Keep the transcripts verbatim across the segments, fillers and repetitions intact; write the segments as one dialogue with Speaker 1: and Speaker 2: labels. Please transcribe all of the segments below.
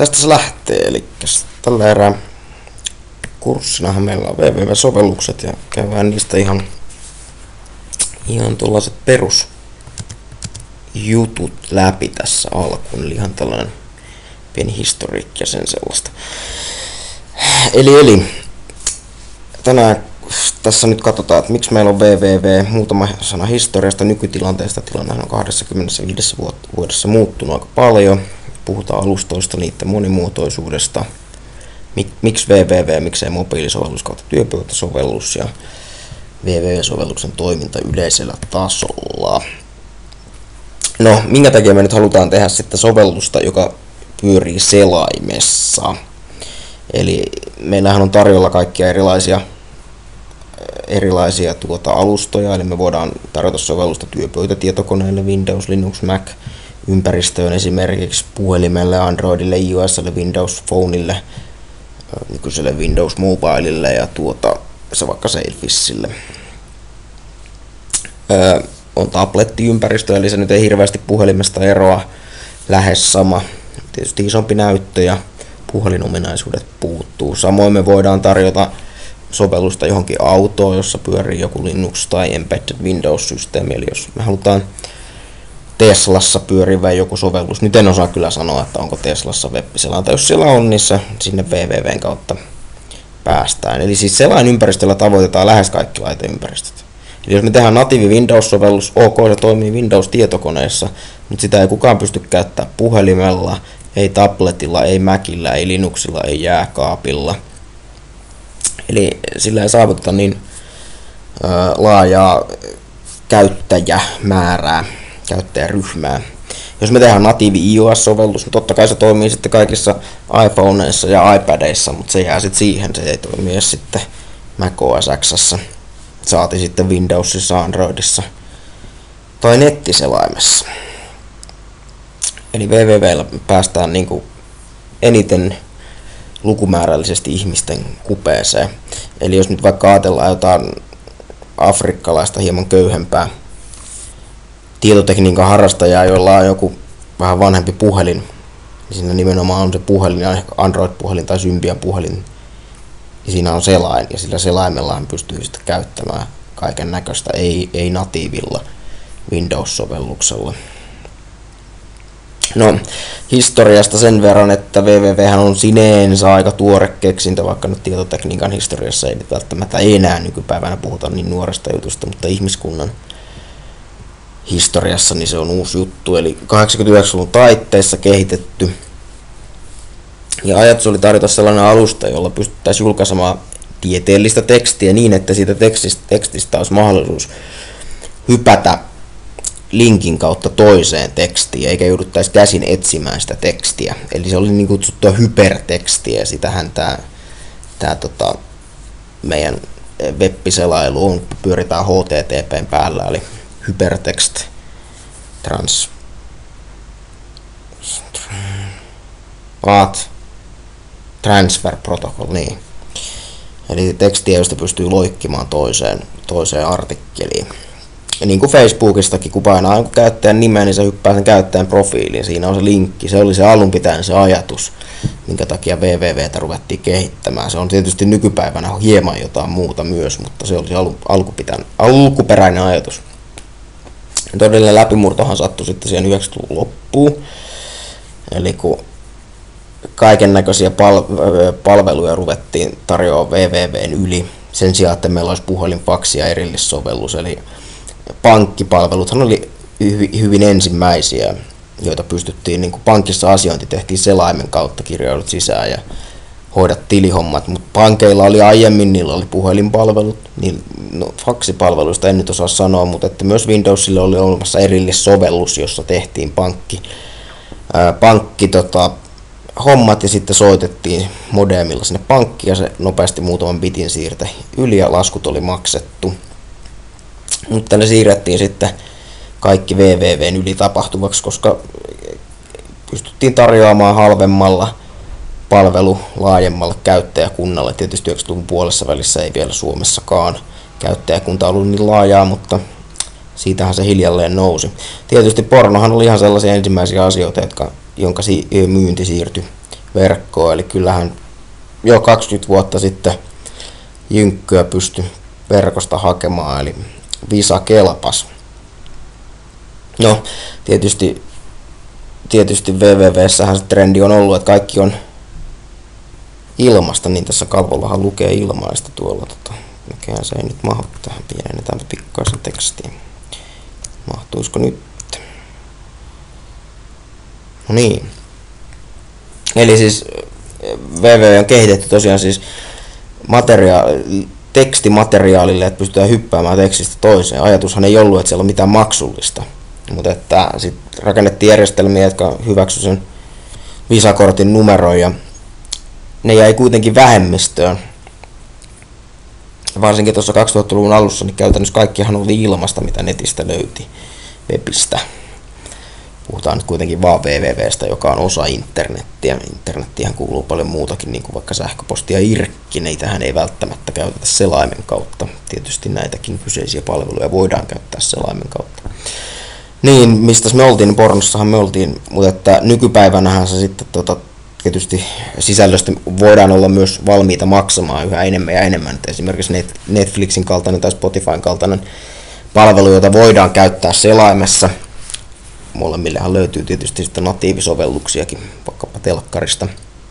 Speaker 1: tästä se lähtee, eli tällä erää kurssinahan meillä on www-sovellukset ja käydään niistä ihan, ihan tuollaiset perusjutut läpi tässä alkuun, eli ihan tällainen pieni historiikki ja sen sellaista. Eli, eli tänään tässä nyt katsotaan, että miksi meillä on www, muutama sana historiasta, nykytilanteesta. Tilanne on kaksikymmentäviisi vuodessa muuttunut aika paljon. Puhutaan alustoista, niiden monimuotoisuudesta. Mik, miksi www, miksei mobiilisovellus kautta työpöytäsovellus ja www-sovelluksen toiminta yleisellä tasolla. No, minkä takia me nyt halutaan tehdä sitten sovellusta, joka pyörii selaimessa. Eli meillähän on tarjolla kaikkia erilaisia erilaisia tuota alustoja, eli me voidaan tarjota sovellusta työpöytätietokoneelle, Windows, Linux, Mac, ympäristöön esimerkiksi puhelimelle, Androidille, iOSlle, Windows Phoneille, nykyiselle Windows Mobilelle ja tuota, se vaikka Sailfishille. Öö, on tablettiympäristö, eli se nyt ei hirveästi puhelimesta eroa, lähes sama. Tietysti isompi näyttö ja puhelinominaisuudet puuttuu. Samoin me voidaan tarjota sovellusta johonkin autoon, jossa pyörii joku Linux tai Embedded Windows-systeemi, eli jos me halutaan Teslassa pyörivä joku sovellus, nyt en osaa kyllä sanoa, että onko Teslassa web-selain, tai jos siellä on, niin se sinne www:n kautta päästään. Eli siis selainympäristöllä tavoitetaan lähes kaikki laiteympäristöt. Eli jos me tehdään natiivi Windows-sovellus, ok, se toimii Windows-tietokoneessa, mutta sitä ei kukaan pysty käyttämään puhelimella, ei tabletilla, ei Macillä, ei Linuxilla, ei jääkaapilla. Eli sillä ei saavuteta niin ö, laajaa käyttäjämäärää, käyttäjäryhmää. Jos me tehdään natiivi iOS-sovellus, niin totta kai se toimii sitten kaikissa iPhoneissa ja iPadeissa, mutta se jää sitten siihen, se ei toimi edes sitten macOS X:ssä. Saati sitten Windowsissa, Androidissa tai nettiselaimessa. Eli www:llä päästään niin kuin eniten lukumäärällisesti ihmisten kupeeseen. Eli jos nyt vaikka ajatellaan jotain afrikkalaista hieman köyhempää tietotekniikan harrastajaa, jolla on joku vähän vanhempi puhelin, niin siinä nimenomaan on se puhelin, Android-puhelin tai Symbian puhelin, ja siinä on selain, ja sillä selaimellahan pystyy sitten käyttämään kaiken näköistä, ei, ei natiivilla Windows-sovelluksella. No, historiasta sen verran, että www on sinänsä aika tuore keksintö, vaikka nyt tietotekniikan historiassa ei välttämättä enää nykypäivänä puhuta niin nuoresta jutusta, mutta ihmiskunnan historiassa niin se on uusi juttu, eli kahdeksankymmentäyhdeksänluvun taitteessa kehitetty. Ja ajatus oli tarjota sellainen alusta, jolla pystyttäisiin julkaisemaan tieteellistä tekstiä niin, että siitä tekstistä, tekstistä olisi mahdollisuus hypätä linkin kautta toiseen tekstiin, eikä jouduttaisi käsin etsimään sitä tekstiä. Eli se oli niin kutsuttua hypertekstiä, ja sitähän tämä, tämä tota, meidän web-selailu on, pyöritään H T T P:n päällä, eli hypertext trans What? Transfer protocol, niin. Eli tekstiä, josta pystyy loikkimaan toiseen, toiseen artikkeliin. Ja niin kuin Facebookistakin, kun painaa jonkun käyttäjän nimeä, niin se hyppää sen käyttäjän profiiliin. Siinä on se linkki. Se oli se alun pitäen se ajatus, minkä takia www:tä ruvettiin kehittämään. Se on tietysti nykypäivänä hieman jotain muuta myös, mutta se oli se alu, alkuperäinen ajatus. Ja todellinen läpimurtohan sattui sitten siihen yhdeksänkymmentäluvun loppuun. Eli kun kaiken näköisiä pal- palveluja ruvettiin tarjoamaan www:n yli, sen sijaan, että meillä olisi puhelin, faksi ja erillissovellus, eli pankkipalveluthan oli hyvin ensimmäisiä, joita pystyttiin, niin kuin pankissa asiointi tehtiin selaimen kautta, kirjaudut sisään ja hoidat tilihommat, mutta pankeilla oli aiemmin, niillä oli puhelinpalvelut, niin, no, faksipalveluista en nyt osaa sanoa, mutta että myös Windowsille oli olemassa erillissovellus, jossa tehtiin pankki, ää, pankki tota, hommat ja sitten soitettiin modemilla sinne pankkiin ja se nopeasti muutaman bitin siirte yli ja laskut oli maksettu. Mutta ne siirrettiin sitten kaikki www:n yli tapahtuvaksi, koska pystyttiin tarjoamaan halvemmalla palvelu laajemmalle käyttäjäkunnalle. Tietysti yhdeksänkymmentäluvun puolessa välissä ei vielä Suomessakaan käyttäjäkunta ollut niin laajaa, mutta siitähän se hiljalleen nousi. Tietysti pornohan oli ihan sellaisia ensimmäisiä asioita, jotka, jonka myynti siirtyi verkkoon. Eli kyllähän jo kaksikymmentä vuotta sitten jynkkyä pystyi verkosta hakemaan, eli Visa kelpas. No, tietysti, tietysti www:ssähän se trendi on ollut, että kaikki on ilmasta, niin tässä kalvollahan lukee ilmaista tuolla. Tota, näköjään se ei nyt mahdu tähän, pienennetäänpä pikkaisen tekstiin. Mahtuisiko nyt? No niin. Eli siis www on kehitetty tosiaan siis materia- tekstimateriaalille, että pystytään hyppäämään tekstistä toiseen. Ajatushan ei ollut, että siellä on mitään maksullista, mutta että sitten rakennettiin järjestelmiä, jotka hyväksyivät sen Visa-kortin numeron ja ne jäi kuitenkin vähemmistöön. Varsinkin tuossa kaksituhattaluvun alussa niin käytännössä kaikkihan oli ilmasta, mitä netistä löyti webistä. Puhutaan nyt kuitenkin vaan www:stä, joka on osa internettiä. Internettihän kuuluu paljon muutakin, niin kuin vaikka sähköposti ja irkki. Niitähän ei välttämättä käytetä selaimen kautta. Tietysti näitäkin kyseisiä palveluja voidaan käyttää selaimen kautta. Niin, mistä me oltiin, pornossahan me oltiin, mutta että nykypäivänähän se sitten tota, tietysti sisällöstä voidaan olla myös valmiita maksamaan yhä enemmän ja enemmän. Et esimerkiksi Netflixin kaltainen tai Spotifyn kaltainen palvelu, jota voidaan käyttää selaimessa. Molemmillehan löytyy tietysti sitten natiivisovelluksiakin, vaikkapa telkkarista.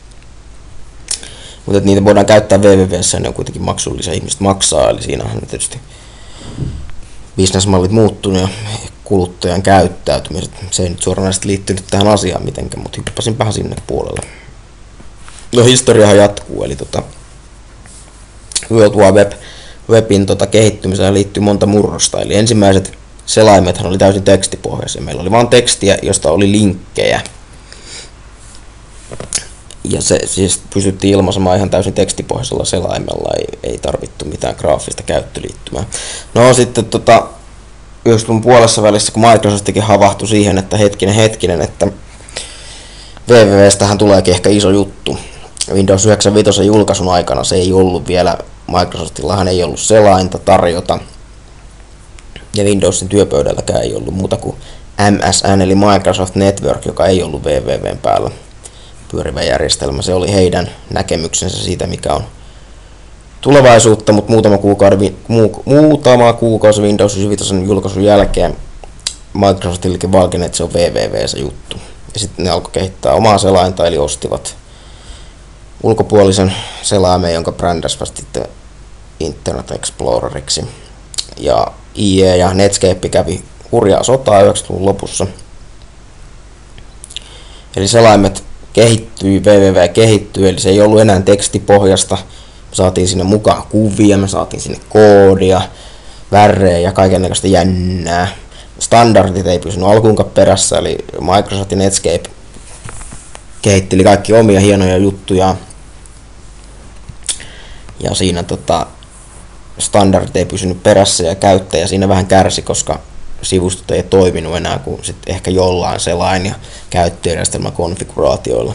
Speaker 1: Mutta niitä voidaan käyttää www:ssä ja ne on kuitenkin maksullisia, ihmiset maksaa, eli siinähän on tietysti bisnesmallit muuttunut ja kuluttajan käyttäytymiset. Se ei nyt suoranaisesti liittynyt tähän asiaan mitenkään, mutta hyppäsinpähän sinne puolelle. No historiahan jatkuu, eli tota, World Wide Web, Webin tota, kehittymiseen liittyy monta murrosta, eli ensimmäiset selaimethan oli täysin tekstipohjaisia. Meillä oli vain tekstiä, josta oli linkkejä. Ja se siis pystyttiin ilmaisemaan ihan täysin tekstipohjaisella selaimella, ei, ei tarvittu mitään graafista käyttöliittymää. No sitten tota, yhdeksänkymmentäluvun puolessa välissä, kun Microsoftikin havahtui siihen, että hetkinen hetkinen, että www:stähän tuleekin ehkä iso juttu. Windows yhdeksänkymmentäviisi julkaisun aikana se ei ollut vielä, Microsoftillahan ei ollut selainta tarjota. Ja Windowsin työpöydälläkään ei ollut muuta kuin M S N eli Microsoft Network, joka ei ollut www:n päällä pyörivä järjestelmä. Se oli heidän näkemyksensä siitä, mikä on tulevaisuutta, mutta muutama kuukausi, mu, muutama kuukausi Windows yhdeksänkymmentäviisi julkaisun jälkeen Microsoftillekin valkeni, että se on www se juttu. Ja sitten ne alkoi kehittää omaa selainta, eli ostivat ulkopuolisen selaimen, jonka brändäsivät sitten Internet Exploreriksi. Ja I E ja Netscape kävi hurjaa sotaa yhdeksänkymmentäluvun lopussa. Eli selaimet kehittyi, www kehittyi, eli se ei ollut enää tekstipohjasta. Me saatiin sinne mukaan kuvia, me saatiin sinne koodia, värejä ja kaikennäköistä jännää. Standardit ei pysynyt alkuunkaan perässä, eli Microsoft ja Netscape kehitteli kaikki omia hienoja juttuja. Ja siinä tota, standardit ei pysynyt perässä ja käyttäjä siinä vähän kärsi, koska sivustot ei toiminut enää kuin sit ehkä jollain selain ja käyttöjärjestelmän konfiguraatioilla.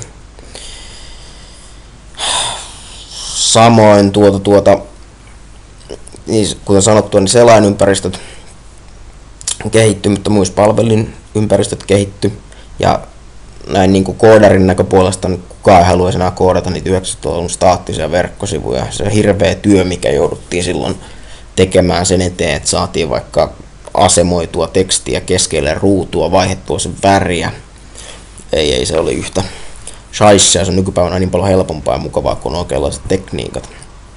Speaker 1: Samoin tuota, tuota, niin, kuten sanottua, niin selainympäristöt kehittyi, mutta myös palvelinympäristöt kehittyi. Ja näin niin kuin koodarin näköpuolesta niin kukaan ei haluaisi enää koodata niitä yhdeksänkymmentäluvun staattisia verkkosivuja. Se hirveä työ, mikä jouduttiin silloin tekemään sen eteen, että saatiin vaikka asemoitua tekstiä keskelle ruutua, vaihdettua sen väriä. Ei, ei se oli yhtä shaissia, se on nykypäivänä niin paljon helpompaa ja mukavaa kuin oikeanlaiset tekniikat.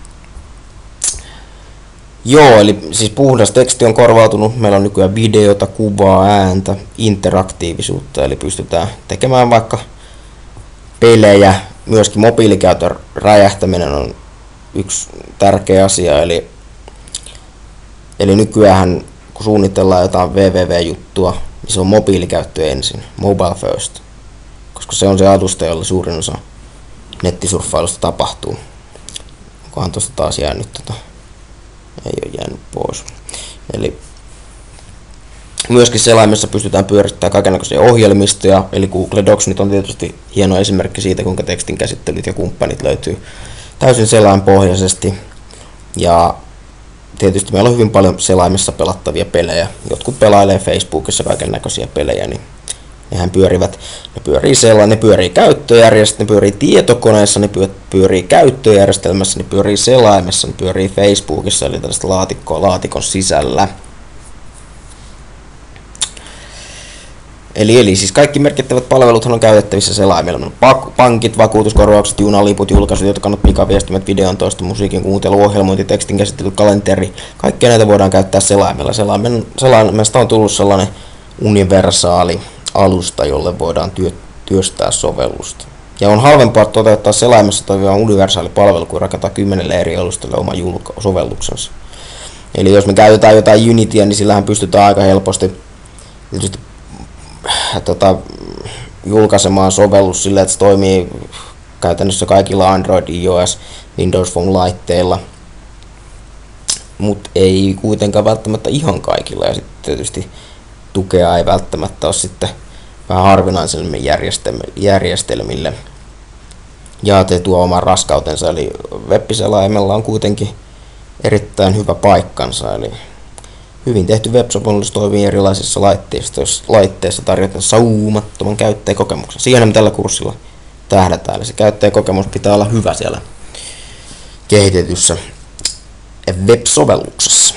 Speaker 1: Joo, eli siis puhdas teksti on korvautunut. Meillä on nykyään videota, kuvaa, ääntä, interaktiivisuutta, eli pystytään tekemään vaikka pelejä. Myöskin mobiilikäytön räjähtäminen on yksi tärkeä asia, eli, eli nykyään kun suunnitellaan jotain www-juttua, niin se on mobiilikäyttö ensin, mobile first, koska se on se alusta, jolla suurin osa nettisurffailusta tapahtuu. Onkohan tuosta taas jäänyt tota, ei ole jäänyt pois. Eli myöskin selaimessa pystytään pyörittämään kaikennäköisiä ohjelmistoja, eli Google Docs nyt on tietysti hieno esimerkki siitä, kuinka tekstin käsittelyt ja kumppanit löytyy täysin selainpohjaisesti. Ja tietysti meillä on hyvin paljon selaimessa pelattavia pelejä. Jotkut pelailee Facebookissa kaikennäköisiä pelejä, niin Nehän pyörivät, ne pyörii sellainen, ne pyörii käyttöjärjestelmässä, ne pyörii tietokoneessa, ne pyörii käyttöjärjestelmässä, ne pyörii selaimessa, ne pyörii Facebookissa, eli tällaista laatikkoa laatikon sisällä. Eli, eli siis kaikki merkittävät palveluthan on käytettävissä selaimilla. Pankit, vakuutuskorvaukset, junaliput, julkaisut, jotka pikaviestimet, videon toista, musiikin kuuntelu, ohjelmointi, tekstin käsittely, kalenteri. Kaikkea näitä voidaan käyttää selaimilla. Selaimen, selaimesta on tullut sellainen universaali alusta, jolle voidaan työ, työstää sovellusta. Ja on halvempaa toteuttaa selaimessa toimiva universaali palvelu kuin rakentaa kymmenelle eri alustalle oma julka- sovelluksensa. Eli jos me käytetään jotain Unityä, niin sillähän pystytään aika helposti tietysti Tota, julkaisemaan sovellus sillä, että se toimii käytännössä kaikilla Android, iOS, Windows Phone-laitteilla, mutta ei kuitenkaan välttämättä ihan kaikilla, ja sitten tietysti tukea ei välttämättä ole sitten vähän harvinaisemmille järjestelmille. Ja te tuo oman raskautensa, eli web-selaimella on kuitenkin erittäin hyvä paikkansa, eli hyvin tehty web-sovellus toimii erilaisissa laitteissa, laitteissa tarjoten saumattoman käyttäjäkokemuksen. Siihen me tällä kurssilla tähdätään, eli se käyttäjäkokemus pitää olla hyvä siellä kehitetyssä web-sovelluksessa.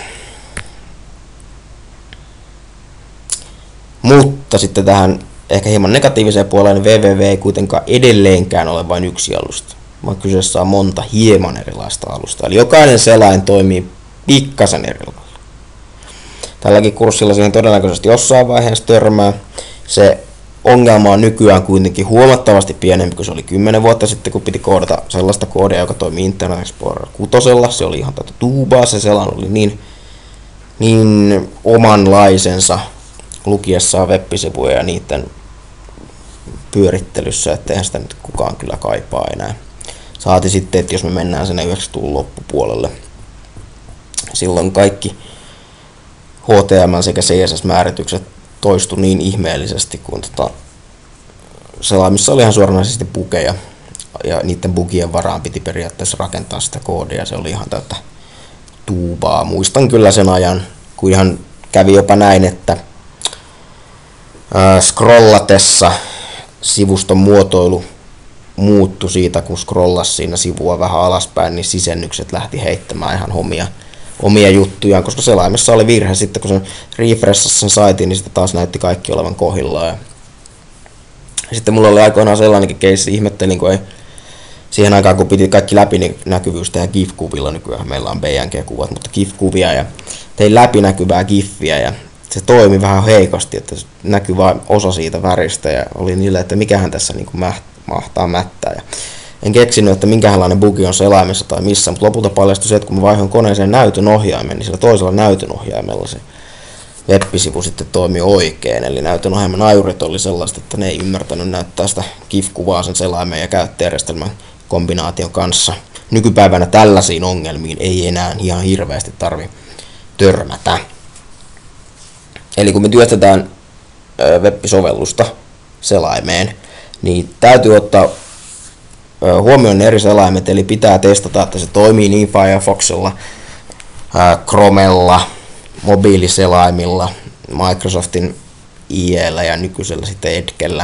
Speaker 1: Mutta sitten tähän ehkä hieman negatiiviseen puoleen, niin www ei kuitenkaan edelleenkään ole vain yksi alusta, vaan kyseessä on monta hieman erilaista alusta. Eli jokainen selain toimii pikkasen eri lailla. Tälläkin kurssilla siihen todennäköisesti jossain vaiheessa törmää. Se ongelma on nykyään kuitenkin huomattavasti pienempi kuin se oli kymmenen vuotta sitten, kun piti koodata sellaista koodia, joka toimii Internet Explorer kuusi. Se oli ihan tätä tuubaa, se selan oli niin, niin omanlaisensa lukiessaan web-sivuja ja niiden pyörittelyssä, että eihän sitä nyt kukaan kyllä kaipaa enää. Saati sitten, että jos me mennään sinne yhdeksänkymmentäluvun loppupuolelle, silloin kaikki H T M L sekä C S S-määritykset toistu niin ihmeellisesti, kun tota, selaimissa oli ihan suoranaisesti bugeja, ja niiden bugien varaan piti periaatteessa rakentaa sitä koodia, se oli ihan täyttä tuubaa. Muistan kyllä sen ajan, kun ihan kävi jopa näin, että ää, scrollatessa sivuston muotoilu muuttui siitä, kun scrollasi siinä sivua vähän alaspäin, niin sisennykset lähti heittämään ihan homia. omia juttujaan, koska selaimessa oli virhe. Sitten kun se refreshasi sen saitin, niin sitten taas näytti kaikki olevan kohdillaan. Ja sitten mulla oli aikoinaan sellainenkin keissi, ihmettelin, kun ei siihen aikaan, kun piti kaikki läpinäkyvyys tehdä GIF-kuvilla, nykyään meillä on B N G-kuvat, mutta GIF-kuvia, ja tein läpinäkyvää GIFiä, ja se toimi vähän heikosti, että näkyi vain osa siitä väristä, ja oli niille, että mikähän tässä niin kuin mahtaa mättää. Ja en keksinyt, että minkälainen bugi on selaimessa tai missä, mutta lopulta paljastui se, että kun mä vaihoin koneeseen näytön ohjaimen, niin sillä toisella näytön ohjaimella se web-sivu sitten toimi oikein. Eli näytön ohjaimen ajurit oli sellaiset, että ne ei ymmärtänyt näyttää sitä GIF-kuvaa sen selaimen ja käyttöjärjestelmän kombinaation kanssa. Nykypäivänä tällaisiin ongelmiin ei enää ihan hirveästi tarvi törmätä. Eli kun me työstetään web-sovellusta selaimeen, niin täytyy ottaa huomioon eri selaimet, eli pitää testata, että se toimii niin Firefoxilla, Chromella, mobiiliselaimilla, Microsoftin I E:llä ja nykyisellä sitten Edgellä.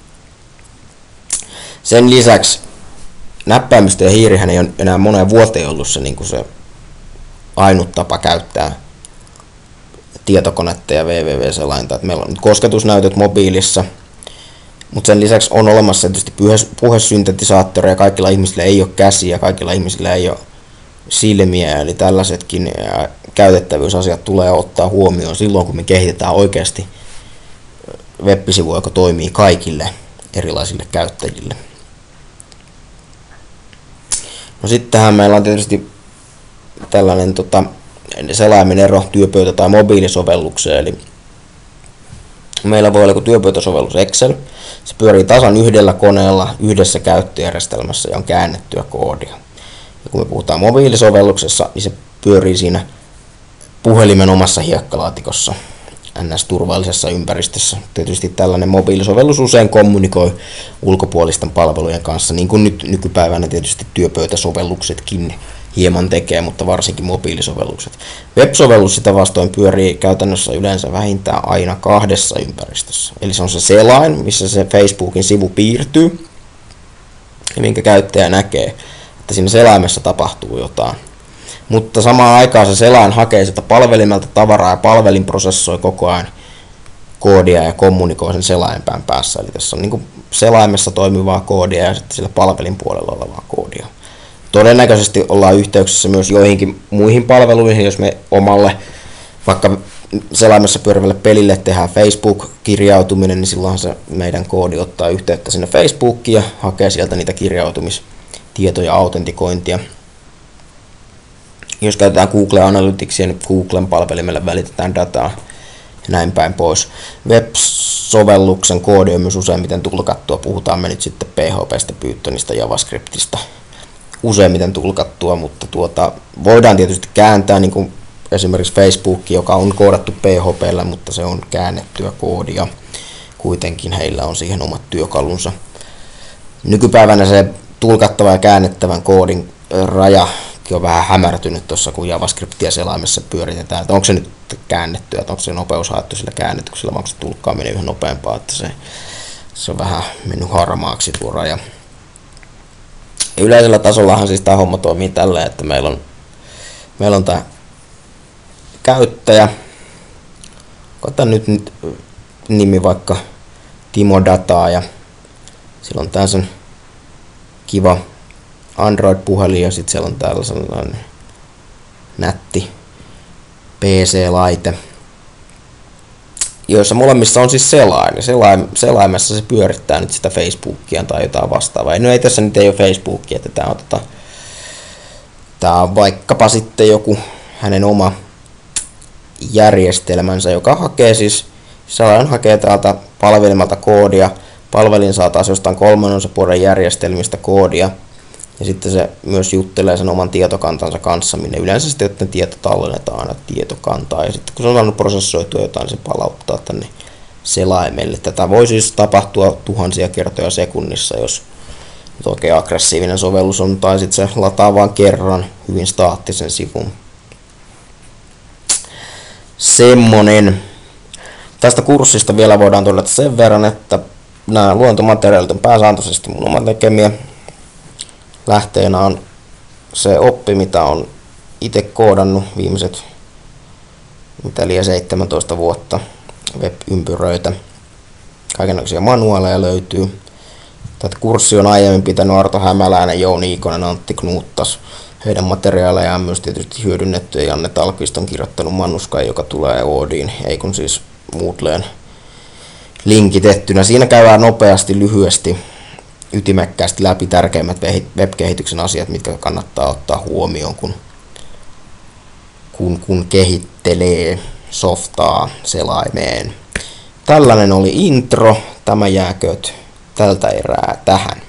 Speaker 1: Sen lisäksi näppäimistö ja hiirihän ei ole enää moneen vuoteen ollut se, niin kuin se ainut tapa käyttää tietokonetta ja www-selainta. Että meillä on nyt kosketusnäytöt mobiilissa, mutta sen lisäksi on olemassa tietysti puhesyntetisaattori ja kaikilla ihmisillä ei ole käsiä, kaikilla ihmisillä ei ole silmiä, eli tällaisetkin käytettävyysasiat tulee ottaa huomioon silloin, kun me kehitetään oikeasti web-sivu, joka toimii kaikille erilaisille käyttäjille. No sittenhän meillä on tietysti tällainen tota, selaimen ero työpöytä- tai mobiilisovellukseen, eli meillä voi olla joku työpöytäsovellus Excel. Se pyörii tasan yhdellä koneella yhdessä käyttöjärjestelmässä ja on käännettyä koodia. Ja kun me puhutaan mobiilisovelluksessa, niin se pyörii siinä puhelimen omassa hiekkalaatikossa N S-turvallisessa ympäristössä. Tietysti tällainen mobiilisovellus usein kommunikoi ulkopuolisten palvelujen kanssa, niin kuin nyt nykypäivänä tietysti työpöytäsovelluksetkin hieman tekee, mutta varsinkin mobiilisovellukset. Web-sovellus sitä vastoin pyörii käytännössä yleensä vähintään aina kahdessa ympäristössä. Eli se on se selain, missä se Facebookin sivu piirtyy, ja minkä käyttäjä näkee, että siinä selaimessa tapahtuu jotain. Mutta samaan aikaan se selain hakee sieltä palvelimelta tavaraa ja palvelin prosessoi koko ajan koodia ja kommunikoi sen selainpään päässä. Eli tässä on niin kuin selaimessa toimivaa koodia ja sitten sillä palvelin puolella olevaa koodia. Todennäköisesti ollaan yhteyksissä myös joihinkin muihin palveluihin, jos me omalle vaikka selaimessa pyörivälle pelille tehdään Facebook-kirjautuminen, niin silloin se meidän koodi ottaa yhteyttä sinne Facebookiin ja hakee sieltä niitä kirjautumistietoja, autentikointia. Jos käytetään Google Analyticsia, niin Googlen palvelimelle välitetään dataa ja näin päin pois. Web-sovelluksen koodi on myös useimmiten tulkattua. Puhutaan me nyt sitten P H P:stä, Pythonista, JavaScriptista. Useimmiten tulkattua, mutta tuota, voidaan tietysti kääntää niin kuin esimerkiksi Facebook, joka on koodattu P H P:llä, mutta se on käännettyä koodia. Kuitenkin heillä on siihen omat työkalunsa. Nykypäivänä se tulkattava ja käännettävän koodin raja on vähän hämärtynyt tuossa, kun JavaScriptia selaimessa pyöritetään, että onko se nyt käännettyä, että onko se nopeus haettu sillä käännetyksellä, vai onko se tulkkaaminen yhä nopeampaa, että se, se on vähän mennyt harmaaksi tuo raja. Ja yleisellä tasollahan siis tämä homma toimii tällä, että meillä on, meillä on tämä käyttäjä, otan nyt, nyt nimi vaikka Timo Dataa, ja sillä on tää sen kiva Android-puhelin ja sitten siellä on täällä sellainen nätti P C-laite, joissa molemmissa on siis selain. Ja selaim, selaimessa se pyörittää nyt sitä Facebookia tai jotain vastaavaa. Ja no ei tässä nyt ei ole Facebookia, että tämä on, tota, tää on vaikkapa sitten joku hänen oma järjestelmänsä, joka hakee siis, selain hakee täältä palvelimelta koodia, palvelin saa taas jostain kolmannen osapuolen järjestelmistä koodia, ja sitten se myös juttelee sen oman tietokantansa kanssa, minne yleensä sitten joten tieto tallennetaan aina tietokantaa. Ja sitten kun se on saanut prosessoitua jotain, niin se palauttaa tänne selaimelle. Tätä voi siis tapahtua tuhansia kertoja sekunnissa, jos oikein aggressiivinen sovellus on, tai sitten se lataa vain kerran hyvin staattisen sivun. Semmonen. Tästä kurssista vielä voidaan todeta sen verran, että nämä luontomateriaalit on pääsääntöisesti mun oman tekemiä. Lähteenä on se oppi, mitä on itse koodannut viimeiset mitä liian seitsemäntoista vuotta, web-ympyröitä. Kaikenlaisia manuaaleja löytyy. Tätä kurssi on aiemmin pitänyt Arto Hämäläinen, Jouni Ikonen, Antti Knuuttas. Heidän materiaalejaan myös tietysti hyödynnetty, ja Janne Talkvist on kirjoittanut Manuskan, joka tulee Oodiin, ei kun siis Moodleen linkitettynä. Siinä käydään nopeasti, lyhyesti, ytimekkäästi läpi tärkeimmät web-kehityksen asiat, mitkä kannattaa ottaa huomioon, kun, kun, kun kehittelee softaa selaimeen. Tällainen oli intro. Tämä jääkööt tältä erää tähän.